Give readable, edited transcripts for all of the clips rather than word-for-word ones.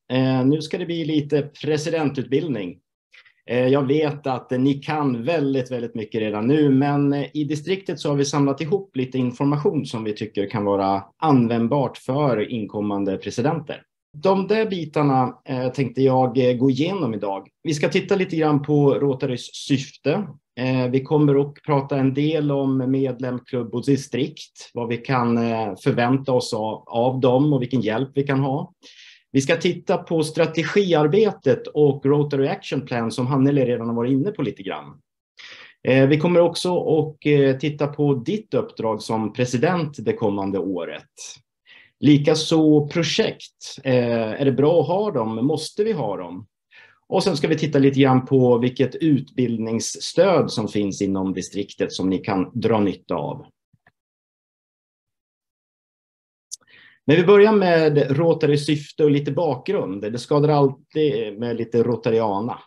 Nu ska det bli lite presidentutbildning. Jag vet att ni kan väldigt mycket redan nu, men i distriktet så har vi samlat ihop lite information som vi tycker kan vara användbart för inkommande presidenter. De där bitarna tänkte jag gå igenom idag. Vi ska titta lite grann på Rotarys syfte. Vi kommer att prata en del om medlem, klubb och distrikt. Vad vi kan förvänta oss av dem och vilken hjälp vi kan ha. Vi ska titta på strategiarbetet och Rotary Action Plan som Hanneli redan har varit inne på lite grann. Vi kommer också att titta på ditt uppdrag som president det kommande året. Likaså projekt. Är det bra att ha dem? Måste vi ha dem? Och sen ska vi titta lite grann på vilket utbildningsstöd som finns inom distriktet som ni kan dra nytta av. Men vi börjar med Rotary syfte och lite bakgrund. Det skadar alltid med lite rotariana.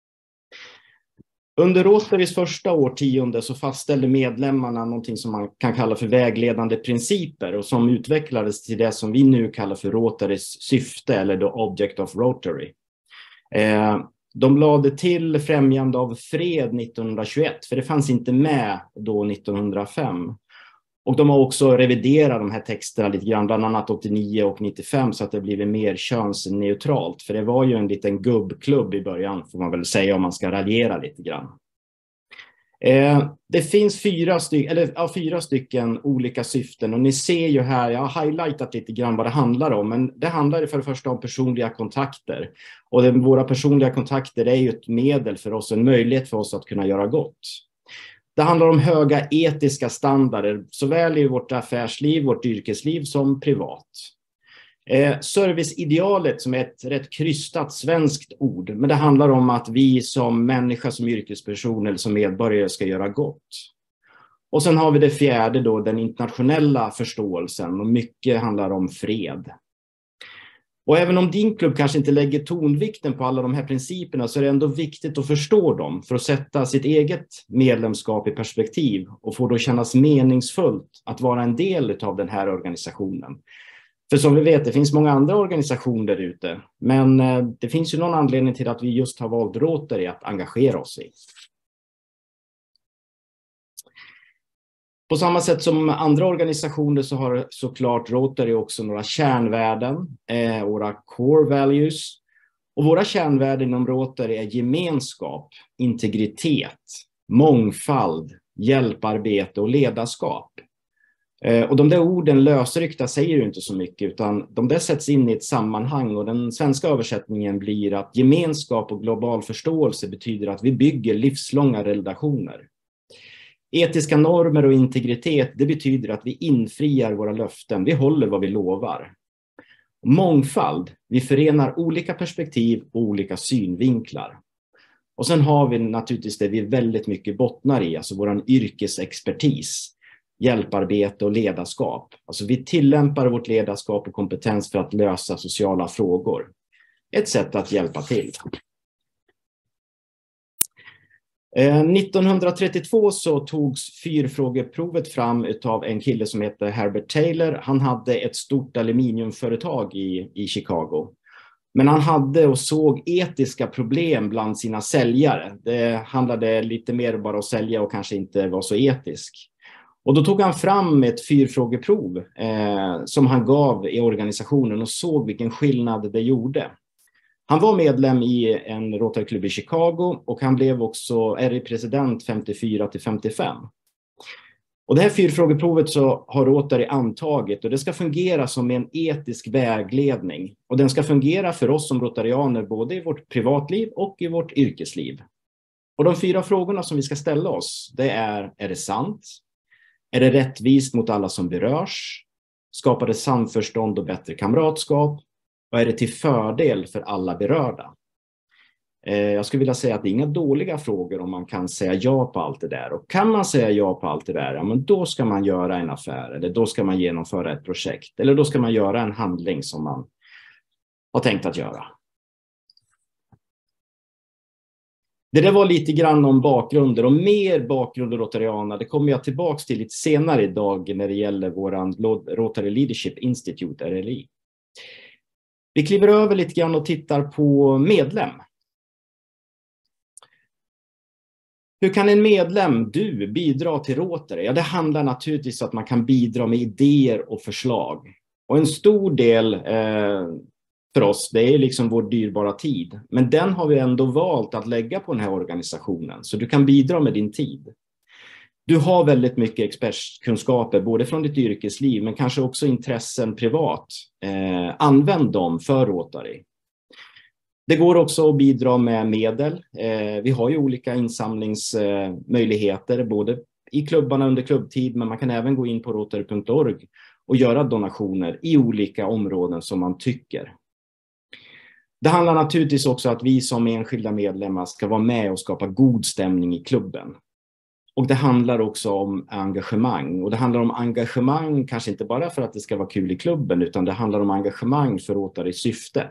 Under Rotarys första årtionde så fastställde medlemmarna någonting som man kan kalla för vägledande principer och som utvecklades till det som vi nu kallar för Rotarys syfte eller the object of Rotary. De lade till främjande av fred 1921 för det fanns inte med då 1905. Och de har också reviderat de här texterna lite grann, bland annat 89 och 95 så att det blivit mer könsneutralt. För det var ju en liten gubbklubb i början får man väl säga om man ska raljera lite grann. Det finns fyra stycken olika syften och ni ser ju här, jag har highlightat lite grann vad det handlar om. Men det handlar för det första om personliga kontakter. Och våra personliga kontakter är ju ett medel för oss, en möjlighet för oss att kunna göra gott. Det handlar om höga etiska standarder, såväl i vårt affärsliv, vårt yrkesliv som privat. Serviceidealet som är ett rätt krystat svenskt ord, men det handlar om att vi som människa, som yrkesperson eller som medborgare ska göra gott. Och sen har vi det fjärde då, den internationella förståelsen och mycket handlar om fred. Och även om din klubb kanske inte lägger tonvikten på alla de här principerna så är det ändå viktigt att förstå dem för att sätta sitt eget medlemskap i perspektiv och få då kännas meningsfullt att vara en del av den här organisationen. För som vi vet, det finns många andra organisationer där ute, men det finns ju någon anledning till att vi just har valt Rotary att engagera oss i. På samma sätt som andra organisationer så har såklart Rotary också några kärnvärden, våra core values. Och våra kärnvärden inom Rotary är gemenskap, integritet, mångfald, hjälparbete och ledarskap. Och de där orden lösryckta säger ju inte så mycket utan de där sätts in i ett sammanhang och den svenska översättningen blir att gemenskap och global förståelse betyder att vi bygger livslånga relationer. Etiska normer och integritet, det betyder att vi infriar våra löften, vi håller vad vi lovar. Mångfald, vi förenar olika perspektiv och olika synvinklar. Och sen har vi naturligtvis det vi väldigt mycket bottnar i, alltså vår yrkesexpertis, hjälparbete och ledarskap. Alltså vi tillämpar vårt ledarskap och kompetens för att lösa sociala frågor. Ett sätt att hjälpa till. 1932 så togs fyrfrågeprovet fram av en kille som heter Herbert Taylor. Han hade ett stort aluminiumföretag i Chicago. Men han hade och såg etiska problem bland sina säljare. Det handlade lite mer bara att sälja och kanske inte vara så etisk. Och då tog han fram ett fyrfrågeprov som han gav i organisationen och såg vilken skillnad det gjorde. Han var medlem i en Rotaryklubb i Chicago och han blev också RI-president 54-55. Och det här fyrfrågeprovet så har Rotary antagit och det ska fungera som en etisk vägledning. Och den ska fungera för oss som rotarianer både i vårt privatliv och i vårt yrkesliv. Och de 4 frågorna som vi ska ställa oss det är det sant? Är det rättvist mot alla som berörs? Skapar det samförstånd och bättre kamratskap? Och är det till fördel för alla berörda? Jag skulle vilja säga att det är inga dåliga frågor om man kan säga ja på allt det där. Och kan man säga ja på allt det där, ja, men då ska man göra en affär. Eller då ska man genomföra ett projekt. Eller då ska man göra en handling som man har tänkt att göra. Det där var lite grann om bakgrunder och mer bakgrunder Rotariana. Det kommer jag tillbaka till lite senare idag när det gäller våran Rotary Leadership Institute, RLI. Vi kliver över lite grann och tittar på medlem. Hur kan en medlem, du, bidra till Rotary? Ja, det handlar naturligtvis om att man kan bidra med idéer och förslag. Och en stor del för oss, det är liksom vår dyrbara tid. Men den har vi ändå valt att lägga på den här organisationen. Så du kan bidra med din tid. Du har väldigt mycket expertkunskaper, både från ditt yrkesliv, men kanske också intressen privat. Använd dem för Rotary. Det går också att bidra med medel. Vi har ju olika insamlingsmöjligheter, både i klubbarna under klubbtid, men man kan även gå in på rotary.org och göra donationer i olika områden som man tycker. Det handlar naturligtvis också om att vi som enskilda medlemmar ska vara med och skapa god stämning i klubben. Och det handlar också om engagemang. Och det handlar om engagemang kanske inte bara för att det ska vara kul i klubben, utan det handlar om engagemang för Rotarys syfte.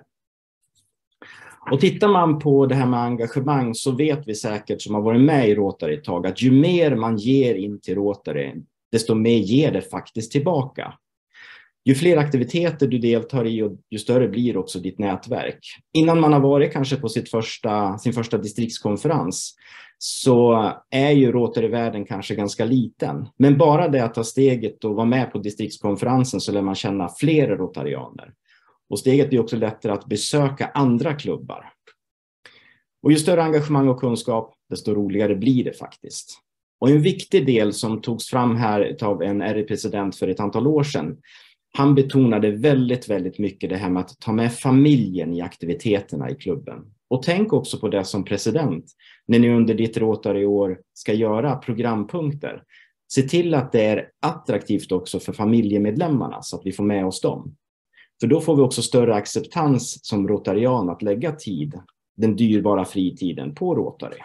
Och tittar man på det här med engagemang så vet vi säkert som har varit med i Rotary ett tag att ju mer man ger in till Rotary, desto mer ger det faktiskt tillbaka. Ju fler aktiviteter du deltar i och ju större blir också ditt nätverk. Innan man har varit kanske på sin första distriktskonferens så är ju Rotary-världen kanske ganska liten. Men bara det att ta steget och vara med på distriktskonferensen så lär man känna fler rotarianer. Och steget är också lättare att besöka andra klubbar. Och ju större engagemang och kunskap, desto roligare blir det faktiskt. Och en viktig del som togs fram här av en RI-president för ett antal år sedan, han betonade väldigt, väldigt mycket det här med att ta med familjen i aktiviteterna i klubben. Och tänk också på det som president, när ni under ditt Rotary-år ska göra programpunkter. Se till att det är attraktivt också för familjemedlemmarna så att vi får med oss dem. För då får vi också större acceptans som rotarian att lägga tid, den dyrbara fritiden, på Rotary.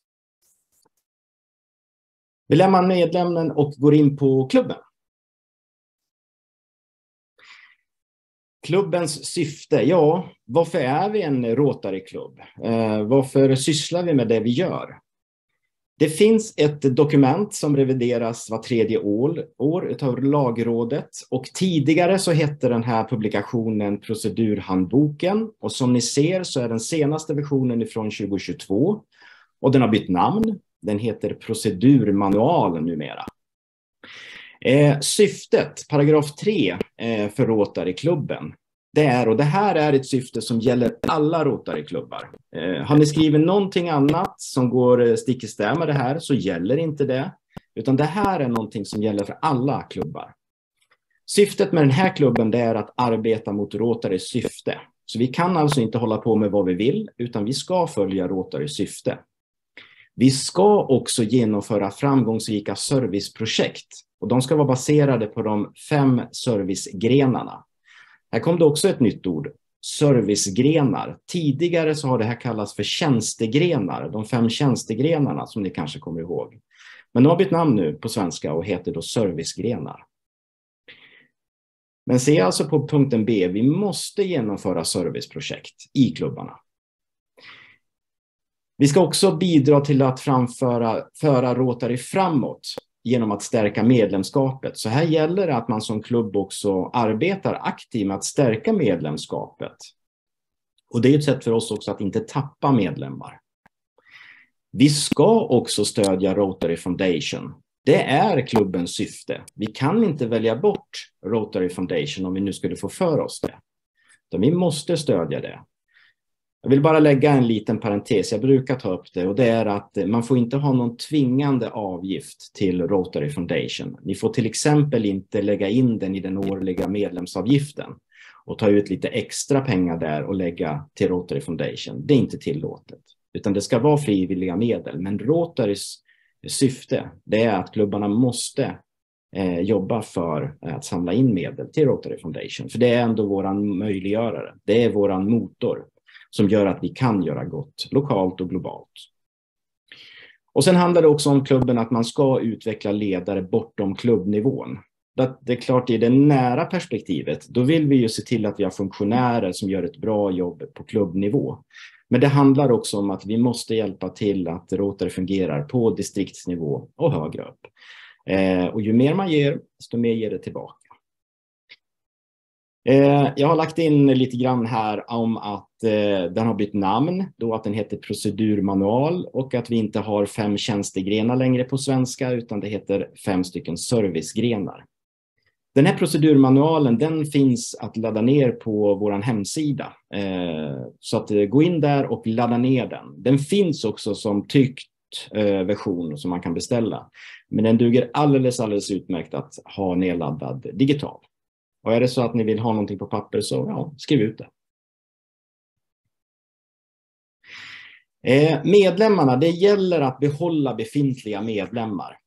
Vi lämnar medlemmen och går in på klubben. Klubbens syfte, ja, varför är vi en Rotary-klubb? Varför sysslar vi med det vi gör? Det finns ett dokument som revideras var tredje år av Lagrådet och tidigare så hette den här publikationen Procedurhandboken och som ni ser så är den senaste versionen ifrån 2022 och den har bytt namn. Den heter Procedurmanualen numera. Syftet, paragraf 3 för Rotary-klubben, det här är ett syfte som gäller alla Rotary-klubbar. Har ni skrivit någonting annat som går stick i stäv med det här så gäller inte det. Utan det här är någonting som gäller för alla klubbar. Syftet med den här klubben det är att arbeta mot Rotarys syfte. Så vi kan alltså inte hålla på med vad vi vill utan vi ska följa Rotarys syfte. Vi ska också genomföra framgångsrika serviceprojekt. Och de ska vara baserade på de 5 servicegrenarna. Här kom det också ett nytt ord, servicegrenar. Tidigare så har det här kallats för tjänstegrenar, de 5 tjänstegrenarna som ni kanske kommer ihåg. Men de har bytt namn nu på svenska och heter då servicegrenar. Men se alltså på punkten B, vi måste genomföra serviceprojekt i klubbarna. Vi ska också bidra till att föra Rotary framåt genom att stärka medlemskapet. Så här gäller det att man som klubb också arbetar aktivt med att stärka medlemskapet. Och det är ett sätt för oss också att inte tappa medlemmar. Vi ska också stödja Rotary Foundation. Det är klubbens syfte. Vi kan inte välja bort Rotary Foundation om vi nu skulle få för oss det. Så vi måste stödja det. Jag vill bara lägga en liten parentes, jag brukar ta upp det och det är att man får inte ha någon tvingande avgift till Rotary Foundation. Ni får till exempel inte lägga in den i den årliga medlemsavgiften och ta ut lite extra pengar där och lägga till Rotary Foundation. Det är inte tillåtet, utan det ska vara frivilliga medel. Men Rotarys syfte det är att klubbarna måste jobba för att samla in medel till Rotary Foundation. För det är ändå våran möjliggörare, det är våran motor som gör att vi kan göra gott lokalt och globalt. Och sen handlar det också om klubben att man ska utveckla ledare bortom klubbnivån. Det är klart i det nära perspektivet, då vill vi ju se till att vi har funktionärer som gör ett bra jobb på klubbnivå. Men det handlar också om att vi måste hjälpa till att Rotary fungerar på distriktsnivå och högre upp. Och ju mer man ger, desto mer ger det tillbaka. Jag har lagt in lite grann här om att den har bytt namn, då att den heter procedurmanual och att vi inte har 5 tjänstegrenar längre på svenska utan det heter 5 stycken servicegrenar. Den här procedurmanualen, den finns att ladda ner på vår hemsida. Så att gå in där och ladda ner den. Den finns också som tryckt version som man kan beställa. Men den duger alldeles utmärkt att ha nedladdad digital. Och är det så att ni vill ha någonting på papper så ja, skriv ut det. Medlemmarna, det gäller att behålla befintliga medlemmar.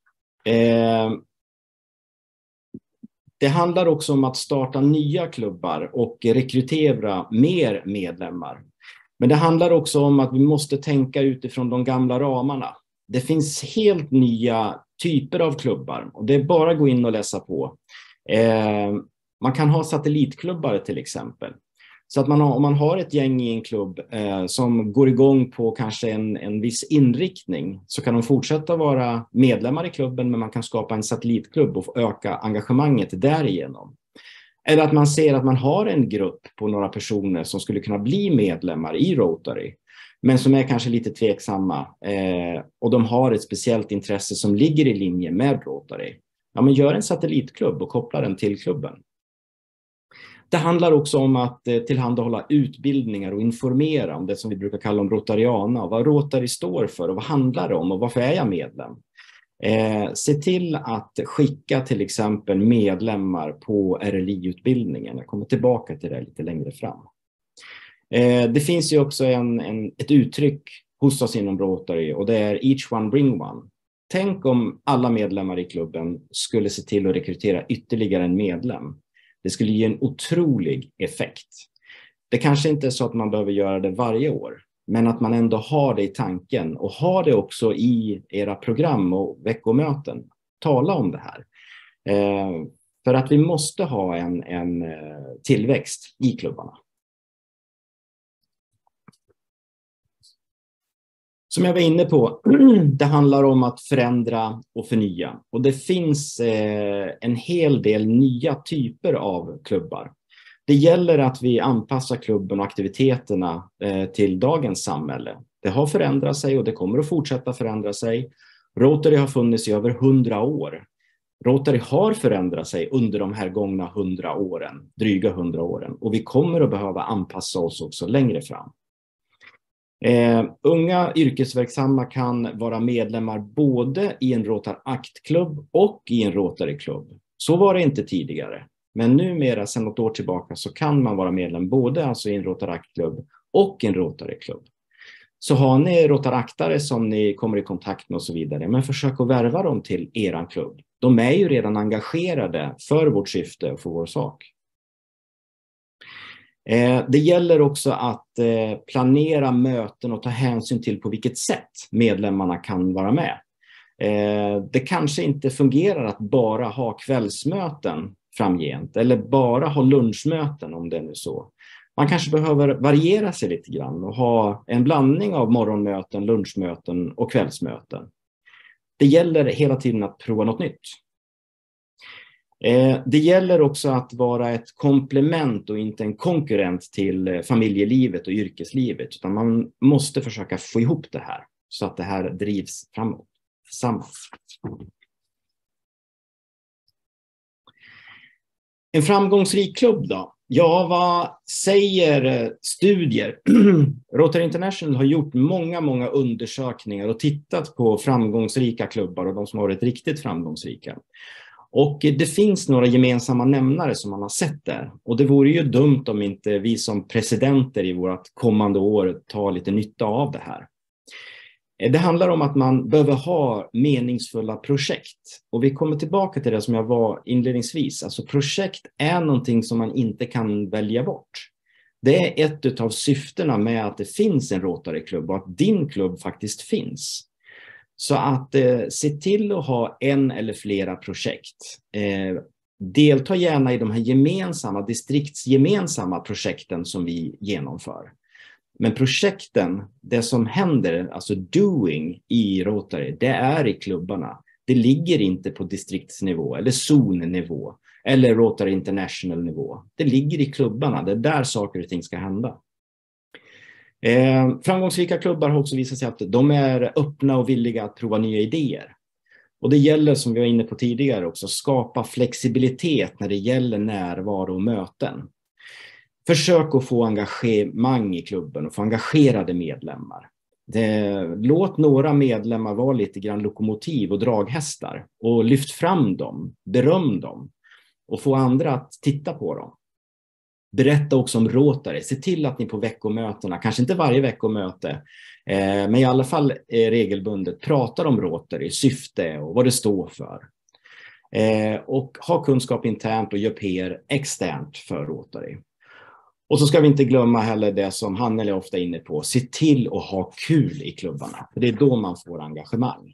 Det handlar också om att starta nya klubbar och rekrytera mer medlemmar. Men det handlar också om att vi måste tänka utifrån de gamla ramarna. Det finns helt nya typer av klubbar och det är bara att gå in och läsa på. Man kan ha satellitklubbar till exempel. Så att om man har ett gäng i en klubb som går igång på kanske en viss inriktning så kan de fortsätta vara medlemmar i klubben men man kan skapa en satellitklubb och öka engagemanget därigenom. Eller att man ser att man har en grupp på några personer som skulle kunna bli medlemmar i Rotary men som är kanske lite tveksamma och de har ett speciellt intresse som ligger i linje med Rotary. Ja, men gör en satellitklubb och koppla den till klubben. Det handlar också om att tillhandahålla utbildningar och informera om det som vi brukar kalla om Rotariana. Vad Rotary står för och vad handlar det om och varför är jag medlem? Se till att skicka till exempel medlemmar på RLI-utbildningen. Jag kommer tillbaka till det lite längre fram. Det finns ju också ett uttryck hos oss inom Rotary och det är each one bring one. Tänk om alla medlemmar i klubben skulle se till att rekrytera ytterligare en medlem. Det skulle ge en otrolig effekt. Det kanske inte är så att man behöver göra det varje år, men att man ändå har det i tanken och har det också i era program och veckomöten. Tala om det här. För att vi måste ha en tillväxt i klubbarna. Som jag var inne på, det handlar om att förändra och förnya. Och det finns en hel del nya typer av klubbar. Det gäller att vi anpassar klubben och aktiviteterna till dagens samhälle. Det har förändrat sig och det kommer att fortsätta förändra sig. Rotary har funnits i över 100 år. Rotary har förändrat sig under de här gångna 100 åren, dryga 100 åren. Och vi kommer att behöva anpassa oss också längre fram. Unga yrkesverksamma kan vara medlemmar både i en Rotaract-klubb och i en Rotary-klubb. Så var det inte tidigare. Men numera, sedan något år tillbaka, så kan man vara medlem både alltså i en Rotaract-klubb och en Rotary-klubb. Så har ni Rotaraktare som ni kommer i kontakt med och så vidare, men försök att värva dem till eran klubb. De är ju redan engagerade för vårt syfte och för vår sak. Det gäller också att planera möten och ta hänsyn till på vilket sätt medlemmarna kan vara med. Det kanske inte fungerar att bara ha kvällsmöten framgent eller bara ha lunchmöten om det är nu så. Man kanske behöver variera sig lite grann och ha en blandning av morgonmöten, lunchmöten och kvällsmöten. Det gäller hela tiden att prova något nytt. Det gäller också att vara ett komplement och inte en konkurrent till familjelivet och yrkeslivet, utan man måste försöka få ihop det här så att det här drivs framåt tillsammans. En framgångsrik klubb då? Ja, vad säger studier? Rotary International har gjort många undersökningar och tittat på framgångsrika klubbar och de som har varit riktigt framgångsrika. Och det finns några gemensamma nämnare som man har sett där. Och det vore ju dumt om inte vi som presidenter i vårt kommande år tar lite nytta av det här. Det handlar om att man behöver ha meningsfulla projekt. Och vi kommer tillbaka till det som jag var inledningsvis. Alltså projekt är någonting som man inte kan välja bort. Det är ett av syftena med att det finns en Rotary-klubb och att din klubb faktiskt finns. Så att se till att ha en eller flera projekt. Delta gärna i de här gemensamma, distriktsgemensamma projekten som vi genomför. Men projekten, det som händer, alltså doing i Rotary, det är i klubbarna. Det ligger inte på distriktsnivå eller zonnivå, eller Rotary International nivå. Det ligger i klubbarna, det är där saker och ting ska hända. Framgångsrika klubbar har också visat sig att de är öppna och villiga att prova nya idéer. Och det gäller, som vi var inne på tidigare också, skapa flexibilitet när det gäller närvaro och möten. Försök att få engagemang i klubben och få engagerade medlemmar. Låt några medlemmar vara lite grann lokomotiv och draghästar och lyft fram dem, beröm dem och få andra att titta på dem. Berätta också om Rotary. Se till att ni på veckomötena, kanske inte varje veckomöte, men i alla fall regelbundet pratar om Rotary, syfte och vad det står för. Och ha kunskap internt och gör PR externt för Rotary. Och så ska vi inte glömma heller det som Hannele är ofta inne på. Se till att ha kul i klubbarna. För det är då man får engagemang.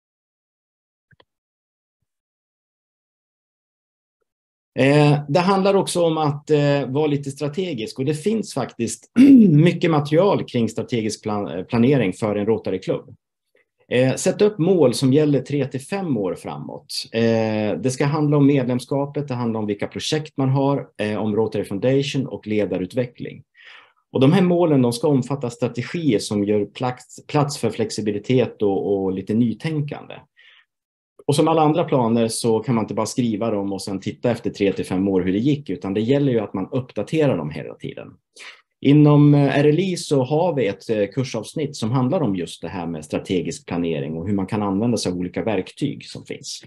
Det handlar också om att vara lite strategisk. Och det finns faktiskt mycket material kring strategisk planering för en Rotary-klubb. Sätt upp mål som gäller 3 till 5 år framåt. Det ska handla om medlemskapet, det handlar om vilka projekt man har, om Rotary Foundation och ledarutveckling. Och de här målen, de ska omfatta strategier som gör plats för flexibilitet och lite nytänkande. Och som alla andra planer så kan man inte bara skriva dem och sen titta efter 3 till 5 år hur det gick, utan det gäller ju att man uppdaterar dem hela tiden. Inom RLI så har vi ett kursavsnitt som handlar om just det här med strategisk planering och hur man kan använda sig av olika verktyg som finns.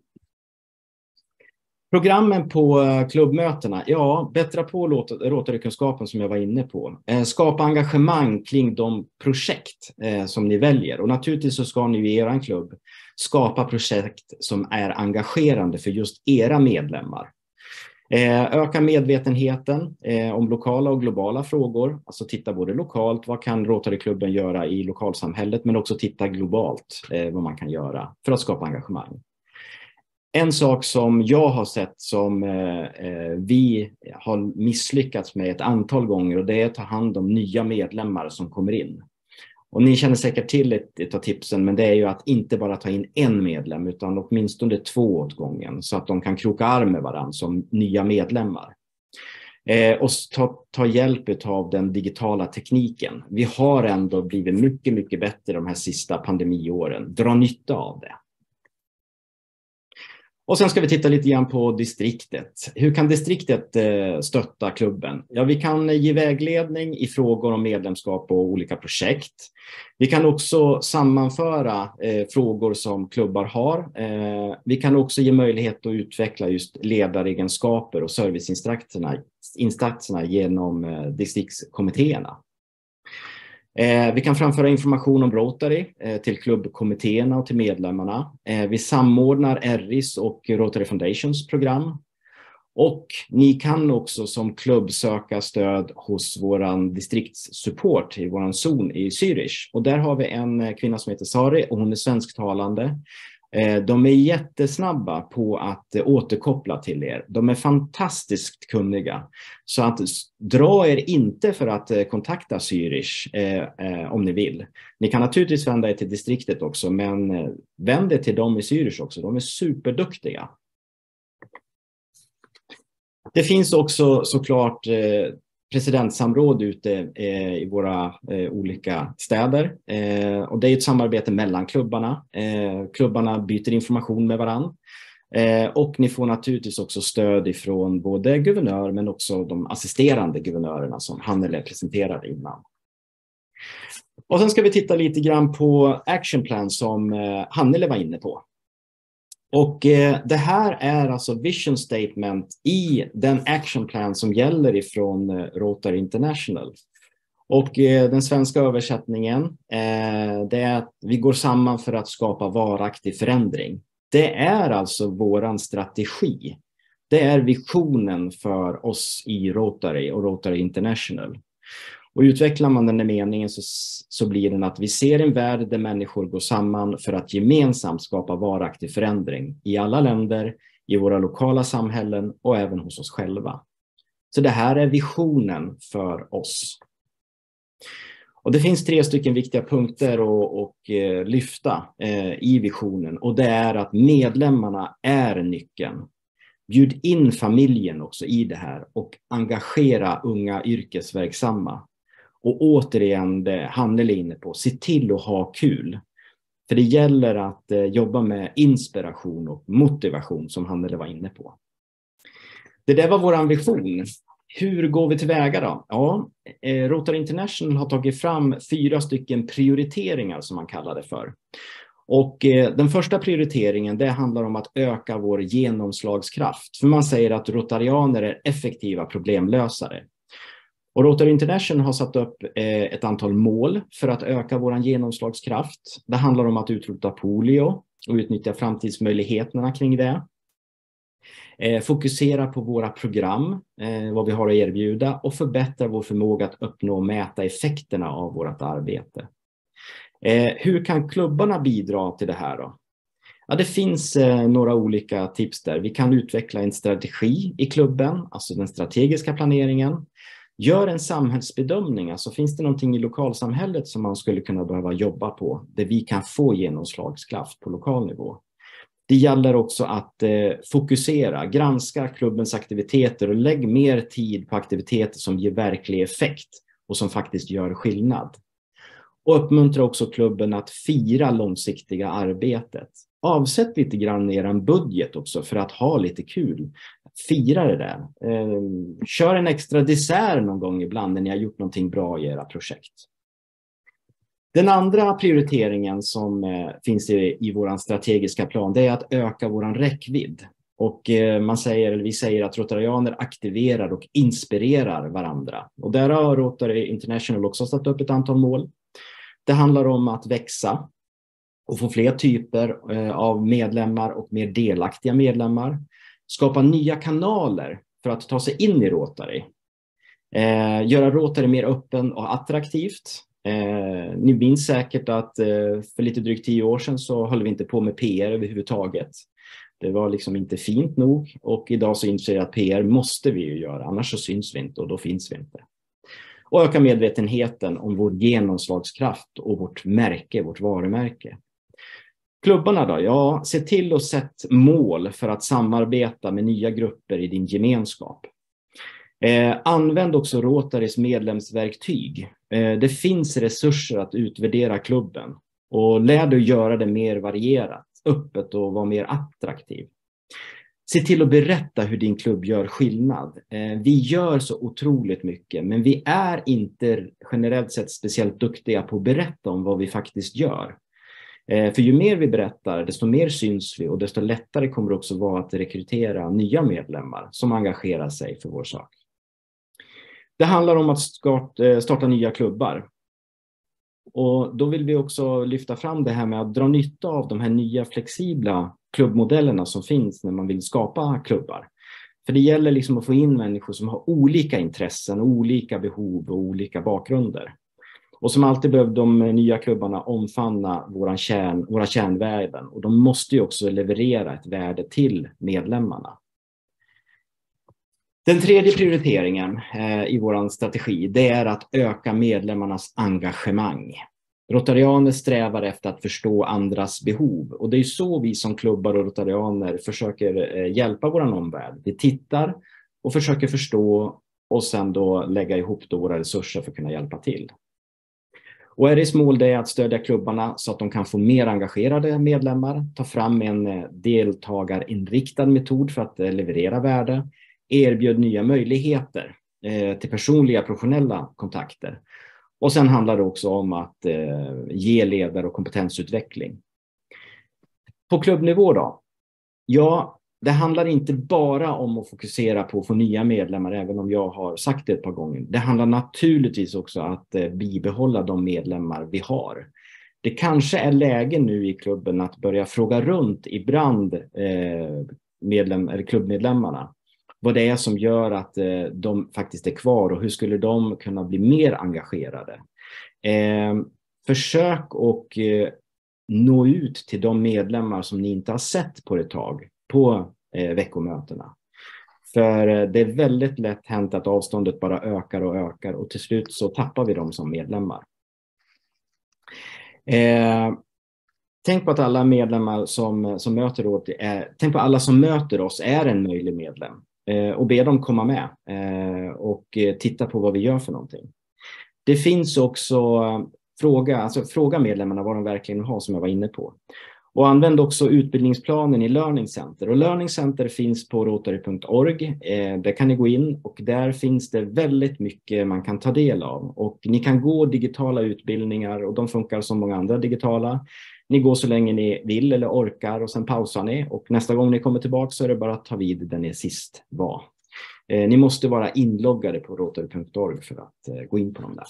Programmen på klubbmötena, ja, bättra på Rotary-kunskapen som jag var inne på. Skapa engagemang kring de projekt som ni väljer. Och naturligtvis så ska ni i er klubb skapa projekt som är engagerande för just era medlemmar. Öka medvetenheten om lokala och globala frågor. Alltså titta både lokalt, vad kan Rotary-klubben göra i lokalsamhället, men också titta globalt vad man kan göra för att skapa engagemang. En sak som jag har sett som vi har misslyckats med ett antal gånger, och det är att ta hand om nya medlemmar som kommer in. Och ni känner säkert till ett av tipsen, men det är ju att inte bara ta in en medlem utan åtminstone 2 åt gången så att de kan kroka arm med varandra som nya medlemmar. Och ta hjälp av den digitala tekniken. Vi har ändå blivit mycket, mycket bättre de här sista pandemiåren. Dra nytta av det. Och sen ska vi titta lite grann på distriktet. Hur kan distriktet stötta klubben? Ja, vi kan ge vägledning i frågor om medlemskap och olika projekt. Vi kan också sammanföra frågor som klubbar har. Vi kan också ge möjlighet att utveckla just ledaregenskaper och serviceinsatserna genom distriktskommittéerna. Vi kan framföra information om Rotary till klubbkommittéerna och till medlemmarna. Vi samordnar RIs och Rotary Foundations program. Och ni kan också som klubb söka stöd hos våran distriktssupport i våran zon i Zürich. Och där har vi en kvinna som heter Sari och hon är svensktalande. De är jättesnabba på att återkoppla till er. De är fantastiskt kunniga. Så att dra er inte för att kontakta Zürich om ni vill. Ni kan naturligtvis vända er till distriktet också, men vänd er till dem i Zürich också. De är superduktiga. Det finns också såklart presidentsamråd ute i våra olika städer. Och det är ett samarbete mellan klubbarna. Klubbarna byter information med varann. Och ni får naturligtvis också stöd ifrån både guvernör men också de assisterande guvernörerna som Hannele presenterade innan. Och sen ska vi titta lite grann på action plan som Hannele var inne på. Och det här är alltså vision statement i den action plan som gäller ifrån Rotary International. Och den svenska översättningen det är att vi går samman för att skapa varaktig förändring. Det är alltså våran strategi. Det är visionen för oss i Rotary och Rotary International. Och utvecklar man den här meningen så blir den att vi ser en värld där människor går samman för att gemensamt skapa varaktig förändring i alla länder, i våra lokala samhällen och även hos oss själva. Så det här är visionen för oss. Och det finns 3 stycken viktiga punkter att lyfta i visionen, och det är att medlemmarna är nyckeln. Bjud in familjen också i det här och engagera unga yrkesverksamma. Och återigen, det Hanneli är inne på, se till att ha kul. För det gäller att jobba med inspiration och motivation som Hanneli var inne på. Det där var vår vision. Hur går vi tillväga då? Ja, Rotary International har tagit fram 4 stycken prioriteringar som man kallar det för. Och den första prioriteringen, det handlar om att öka vår genomslagskraft. För man säger att rotarianer är effektiva problemlösare. Och Rotary International har satt upp ett antal mål för att öka vår genomslagskraft. Det handlar om att utrota polio och utnyttja framtidsmöjligheterna kring det. Fokusera på våra program, vad vi har att erbjuda, och förbättra vår förmåga att uppnå och mäta effekterna av vårt arbete. Hur kan klubbarna bidra till det här då? Ja, det finns några olika tips där. Vi kan utveckla en strategi i klubben, alltså den strategiska planeringen. Gör en samhällsbedömning, alltså finns det någonting i lokalsamhället som man skulle kunna behöva jobba på, där vi kan få genomslagskraft på lokal nivå. Det gäller också att fokusera, granska klubbens aktiviteter och lägg mer tid på aktiviteter som ger verklig effekt och som faktiskt gör skillnad. Och uppmuntra också klubben att fira långsiktiga arbetet. Avsätt lite grann i er budget också för att ha lite kul. Fira det där. Kör en extra dessert någon gång ibland när ni har gjort någonting bra i era projekt. Den andra prioriteringen som finns i vår strategiska plan, det är att öka vår räckvidd. Och vi säger att rotarianer aktiverar och inspirerar varandra. Och där har Rotary International också satt upp ett antal mål. Det handlar om att växa och få fler typer av medlemmar och mer delaktiga medlemmar. Skapa nya kanaler för att ta sig in i Rotary. Göra Rotary mer öppen och attraktivt. Ni minns säkert att för lite drygt 10 år sedan så höll vi inte på med PR överhuvudtaget. Det var liksom inte fint nog, och idag så inser jag att PR måste vi ju göra, annars så syns vi inte och då finns vi inte. Och öka medvetenheten om vår genomslagskraft och vårt märke, vårt varumärke. Klubbarna då? Ja, se till att sätta mål för att samarbeta med nya grupper i din gemenskap. Använd också Rotarys medlemsverktyg. Det finns resurser att utvärdera klubben och lär dig göra det mer varierat, öppet och vara mer attraktiv. Se till att berätta hur din klubb gör skillnad. Vi gör så otroligt mycket, men vi är inte generellt sett speciellt duktiga på att berätta om vad vi faktiskt gör. För ju mer vi berättar, desto mer syns vi och desto lättare kommer det också vara att rekrytera nya medlemmar som engagerar sig för vår sak. Det handlar om att starta nya klubbar. Och då vill vi också lyfta fram det här med att dra nytta av de här nya flexibla klubbmodellerna som finns när man vill skapa klubbar. För det gäller liksom att få in människor som har olika intressen, olika behov och olika bakgrunder. Och som alltid behöver de nya klubbarna omfamna våra kärnvärden, och de måste ju också leverera ett värde till medlemmarna. Den tredje prioriteringen i vår strategi, det är att öka medlemmarnas engagemang. Rotarianer strävar efter att förstå andras behov, och det är så vi som klubbar och rotarianer försöker hjälpa vår omvärld. Vi tittar och försöker förstå och sen då lägga ihop våra resurser för att kunna hjälpa till. Och RIs mål är att stödja klubbarna så att de kan få mer engagerade medlemmar, ta fram en deltagarinriktad metod för att leverera värde, erbjuda nya möjligheter till personliga professionella kontakter. Och sen handlar det också om att ge ledare och kompetensutveckling. På klubbnivå då? Ja, det handlar inte bara om att fokusera på att få nya medlemmar, även om jag har sagt det ett par gånger. Det handlar naturligtvis också att bibehålla de medlemmar vi har. Det kanske är läge nu i klubben att börja fråga runt ibland klubbmedlemmarna. Vad det är som gör att de faktiskt är kvar och hur skulle de kunna bli mer engagerade. Försök och nå ut till de medlemmar som ni inte har sett på ett tag på veckomötena. För det är väldigt lätt hänt att avståndet bara ökar och ökar och till slut så tappar vi dem som medlemmar. tänk på att alla medlemmar som möter tänk på alla som möter oss är en möjlig medlem. Och be dem komma med och titta på vad vi gör för någonting. Det finns också fråga medlemmarna vad de verkligen har, som jag var inne på. Och använd också utbildningsplanen i Learning Center. Och Learning Center finns på rotary.org. Där kan ni gå in och där finns det väldigt mycket man kan ta del av. Och ni kan gå digitala utbildningar och de funkar som många andra digitala. Ni går så länge ni vill eller orkar och sen pausar ni. Och nästa gång ni kommer tillbaka så är det bara att ta vid där ni sist var. Ni måste vara inloggade på rotary.org för att gå in på dem där.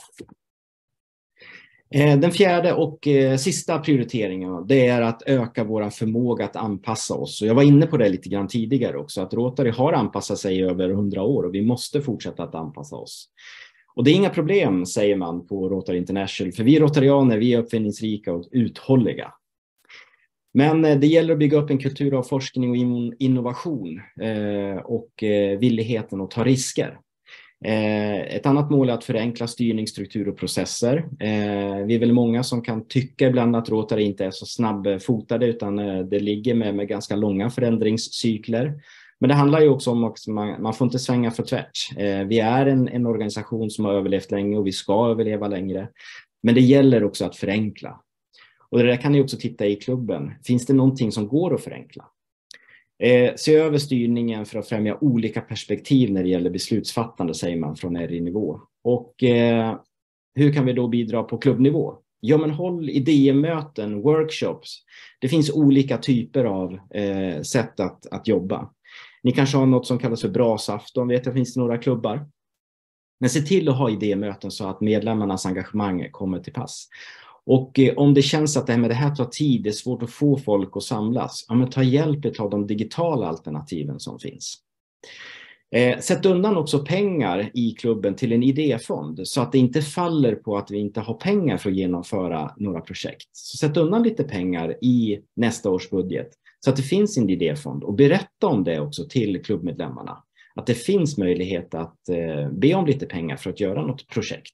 Den fjärde och sista prioriteringen, det är att öka vår förmåga att anpassa oss. Och jag var inne på det lite grann tidigare också, att Rotary har anpassat sig i över 100 år och vi måste fortsätta att anpassa oss. Och det är inga problem, säger man på Rotary International, för vi rotarianer, vi är uppfinningsrika och uthålliga. Men det gäller att bygga upp en kultur av forskning och innovation och villigheten att ta risker. Ett annat mål är att förenkla styrning, struktur och processer. Vi är väl många som kan tycka ibland att Rotary inte är så snabbfotade, utan det ligger med ganska långa förändringscykler. Men det handlar ju också om att man får inte svänga för tvärt. Vi är en organisation som har överlevt länge och vi ska överleva längre. Men det gäller också att förenkla. Och det där kan ni också titta i klubben. Finns det någonting som går att förenkla? Se över styrningen för att främja olika perspektiv när det gäller beslutsfattande, säger man från RI-nivå. Och hur kan vi då bidra på klubbnivå? Ja, men håll idémöten, workshops. Det finns olika typer av sätt att jobba. Ni kanske har något som kallas för brasafton, vet jag, finns det några klubbar. Men se till att ha idémöten så att medlemmarnas engagemang kommer till pass. Och om det känns att det här tar tid, det är svårt att få folk att samlas, ja, men ta hjälp av de digitala alternativen som finns. Sätt undan också pengar i klubben till en idéfond så att det inte faller på att vi inte har pengar för att genomföra några projekt. Så sätt undan lite pengar i nästa års budget så att det finns en idéfond, och berätta om det också till klubbmedlemmarna. Att det finns möjlighet att be om lite pengar för att göra något projekt.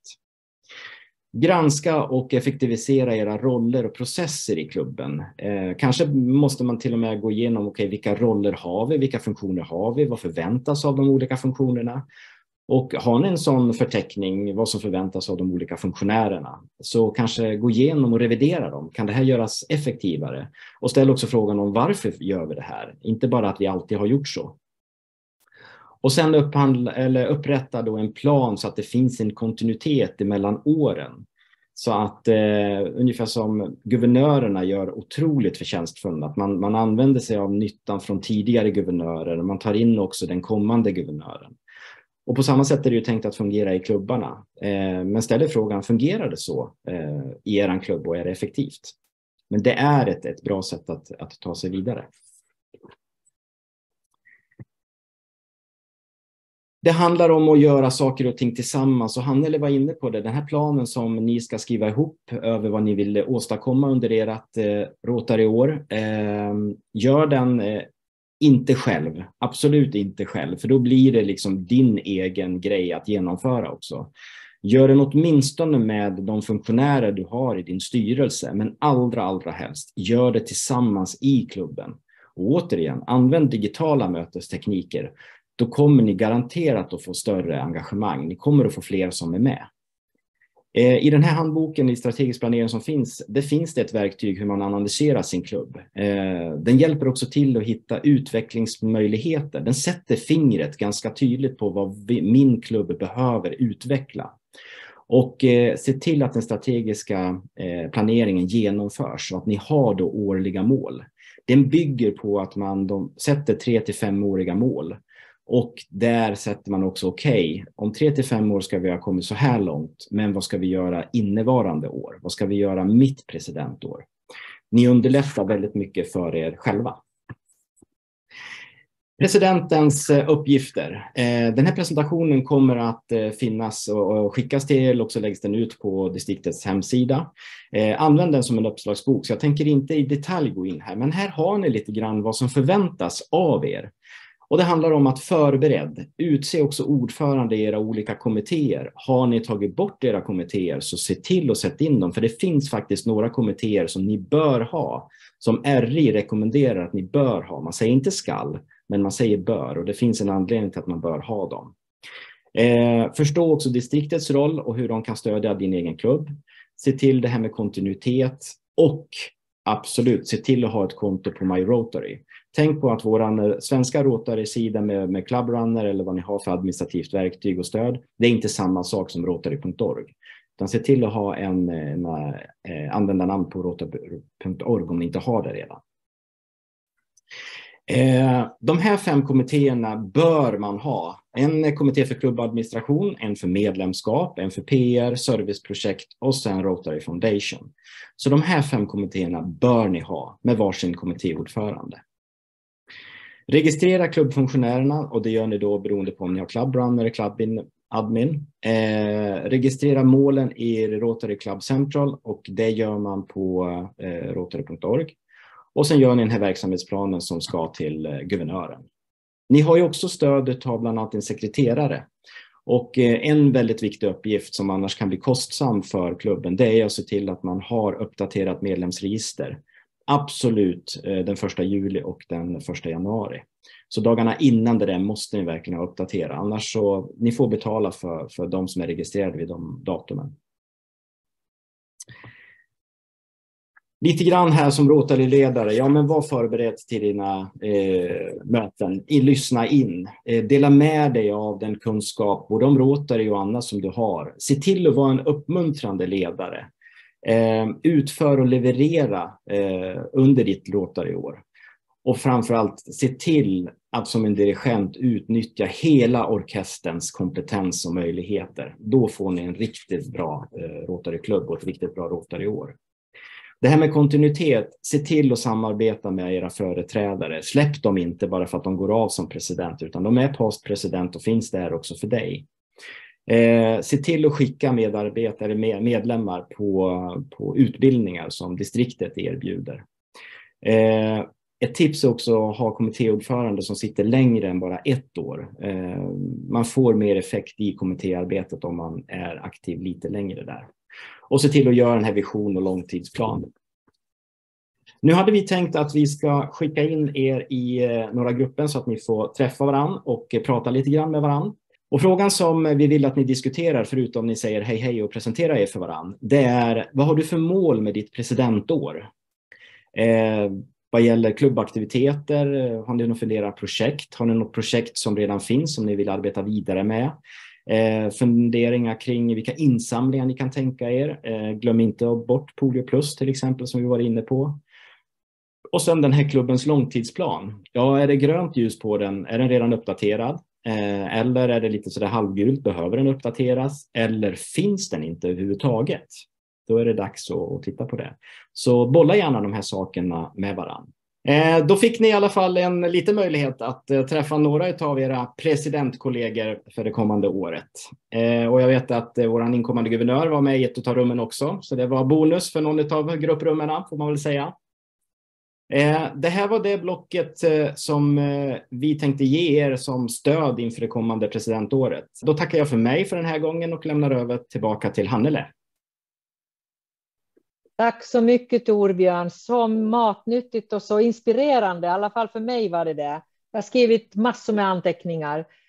Granska och effektivisera era roller och processer i klubben. Kanske måste man till och med gå igenom vilka roller har vi, vilka funktioner har vi, vad förväntas av de olika funktionerna. Och har ni en sån förteckning, vad som förväntas av de olika funktionärerna, så kanske gå igenom och revidera dem. Kan det här göras effektivare? Och ställ också frågan om varför gör vi det här? Inte bara att vi alltid har gjort så. Och sen upprätta då en plan så att det finns en kontinuitet mellan åren. Så att ungefär som guvernörerna gör otroligt förtjänstfullt, att man använder sig av nyttan från tidigare guvernörer, och man tar in också den kommande guvernören. Och på samma sätt är det ju tänkt att fungera i klubbarna. Men ställer frågan, fungerar det så i er klubb och är det effektivt? Men det är ett bra sätt att ta sig vidare. Det handlar om att göra saker och ting tillsammans, och Hannele var inne på det. Den här planen som ni ska skriva ihop över vad ni vill åstadkomma under ert Rotary-år. Gör den inte själv, absolut inte själv, för då blir det liksom din egen grej att genomföra också. Gör den åtminstone med de funktionärer du har i din styrelse, men allra helst, gör det tillsammans i klubben. Och återigen, använd digitala mötestekniker. Då kommer ni garanterat att få större engagemang. Ni kommer att få fler som är med. I den här handboken i strategisk planering som finns, det finns det ett verktyg hur man analyserar sin klubb. Den hjälper också till att hitta utvecklingsmöjligheter. Den sätter fingret ganska tydligt på vad min klubb behöver utveckla. Och se till att den strategiska planeringen genomförs så att ni har då årliga mål. Den bygger på att man sätter 3 till 5-åriga mål. Och där sätter man också om 3 till 5 år ska vi ha kommit så här långt, men vad ska vi göra innevarande år? Vad ska vi göra mitt presidentår? Ni underlättar väldigt mycket för er själva. Presidentens uppgifter. Den här presentationen kommer att finnas och skickas till, och så läggs den ut på distriktets hemsida. Använd den som en uppslagsbok, så jag tänker inte i detalj gå in här, men här har ni lite grann vad som förväntas av er. Och det handlar om att förbered. Utse också ordförande i era olika kommittéer. Har ni tagit bort era kommittéer så se till att sätta in dem. För det finns faktiskt några kommittéer som ni bör ha. Som RI rekommenderar att ni bör ha. Man säger inte skall, men man säger bör. Och det finns en anledning till att man bör ha dem. Förstå också distriktets roll och hur de kan stödja din egen klubb. Se till det här med kontinuitet och absolut se till att ha ett konto på My Rotary. Tänk på att våran svenska Rotary-sida med Club Runner eller vad ni har för administrativt verktyg och stöd, det är inte samma sak som Rotary.org. Utan se till att ha en användarnamn på Rotary.org om ni inte har det redan. De här 5 kommittéerna bör man ha. En kommitté för klubbadministration, en för medlemskap, en för PR, serviceprojekt och sen Rotary Foundation. Så de här 5 kommittéerna bör ni ha med varsin kommittéordförande. Registrera klubbfunktionärerna och det gör ni då beroende på om ni har klubbrunner eller klubbadmin. Registrera målen i Rotary Club Central och det gör man på Rotary.org. Och sen gör ni den här verksamhetsplanen som ska till guvernören. Ni har ju också stödet av bland annat en sekreterare. Och en väldigt viktig uppgift som annars kan bli kostsam för klubben, det är att se till att man har uppdaterat medlemsregister. Absolut den 1 juli och den 1 januari. Så dagarna innan det där måste ni verkligen ha uppdaterat. Annars så ni får betala för de som är registrerade vid de datumen. Lite grann här som Rotary-ledare, ja men var förberedd till dina möten, lyssna in, dela med dig av den kunskap både om Rotary och annat som du har. Se till att vara en uppmuntrande ledare, utför och leverera under ditt Rotary-år. Och framförallt se till att som en dirigent utnyttja hela orkesterns kompetens och möjligheter. Då får ni en riktigt bra Rotary-klubb och ett riktigt bra Rotary-år. Det här med kontinuitet, se till att samarbeta med era företrädare. Släpp dem inte bara för att de går av som president utan de är postpresident och finns där också för dig. Se till att skicka medlemmar på utbildningar som distriktet erbjuder. Ett tips är också att ha kommittéordförande som sitter längre än bara 1 år. Man får mer effekt i kommittéarbetet om man är aktiv lite längre där. Och se till att göra den här vision- och långtidsplanen. Nu hade vi tänkt att vi ska skicka in er i några grupper så att ni får träffa varann och prata lite grann med varann. Och frågan som vi vill att ni diskuterar, förutom ni säger hej hej och presenterar er för varann, det är: vad har du för mål med ditt presidentår? Vad gäller klubbaktiviteter, har ni några flera projekt? Har ni något projekt som redan finns som ni vill arbeta vidare med? Funderingar kring vilka insamlingar ni kan tänka er. Glöm inte bort Polio Plus till exempel som vi var inne på. Och sen den här klubbens långtidsplan. Ja, är det grönt ljus på den? Är den redan uppdaterad? Eller är det lite sådär halvgult? Behöver den uppdateras? Eller finns den inte överhuvudtaget? Då är det dags att titta på det. Så bolla gärna de här sakerna med varann. Då fick ni i alla fall en liten möjlighet att träffa några av era presidentkollegor för det kommande året. Och jag vet att vår inkommande guvernör var med i ett av rummen också. Så det var bonus för någon av grupprummen, får man väl säga. Det här var det blocket som vi tänkte ge er som stöd inför det kommande presidentåret. Då tackar jag för mig för den här gången och lämnar över tillbaka till Hannele. Tack så mycket Torbjörn, så matnyttigt och så inspirerande, i alla fall för mig var det det. Jag har skrivit massor med anteckningar.